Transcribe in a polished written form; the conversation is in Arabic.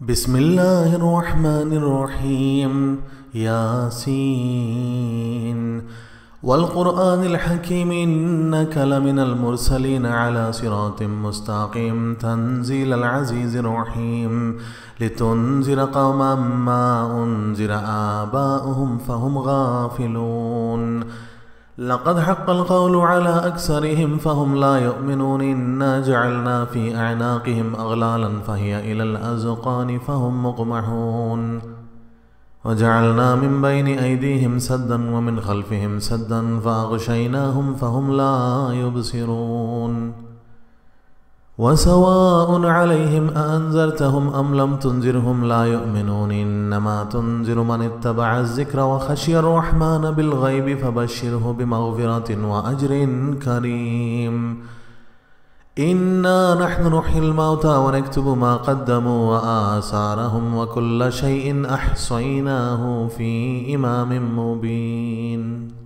بسم الله الرحمن الرحيم. ياسين والقرآن الحكيم إنك لمن المرسلين على صراط مستقيم تنزيل العزيز الرحيم لتنذر قوما ما أنذر آباؤهم فهم غافلون. لقد حق القول على أكثرهم فهم لا يؤمنون. إنا جعلنا في أعناقهم أغلالا فهي إلى الأذقان فهم مقمحون. وجعلنا من بين أيديهم سدا ومن خلفهم سدا فأغشيناهم فهم لا يبصرون. وسواء عليهم أأنذرتهم أم لم تنذرهم لا يؤمنون. إنما تنذر من اتبع الذكر وخشي الرحمن بالغيب فبشره بمغفرة وأجر كريم. إنا نحن نحيي الموتى ونكتب ما قدموا وآثارهم وكل شيء أحصيناه في إمام مبين.